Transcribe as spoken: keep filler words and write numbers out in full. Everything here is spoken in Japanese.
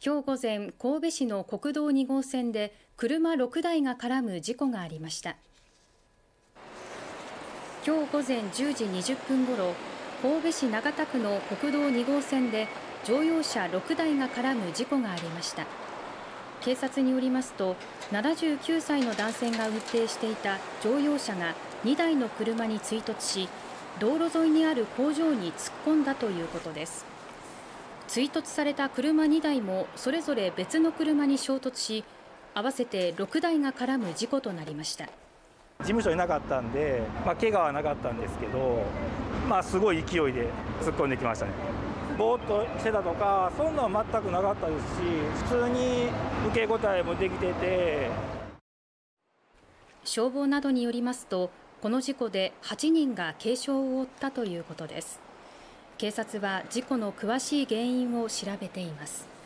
今日午前、神戸市の国道に号線で車ろくだいが絡む事故がありました。今日午前じゅうじにじゅっぷんごろ、神戸市長田区の国道に号線で乗用車ろくだいが絡む事故がありました。警察によりますと、ななじゅうきゅうさいの男性が運転していた乗用車がにだいの車に追突し、道路沿いにある工場に突っ込んだということです。追突された車にだいもそれぞれ別の車に衝突し、合わせてろくだいが絡む事故となりました。 事務所になかったんで、まあ、怪我はなかったんですけど、まあ、すごい勢いで突っ込んできましたね。ぼーっとしてたとか、そんなのは全くなかったですし、普通に受け答えもできてて。 消防などによりますと、この事故ではちにんが軽傷を負ったということです。警察は事故の詳しい原因を調べています。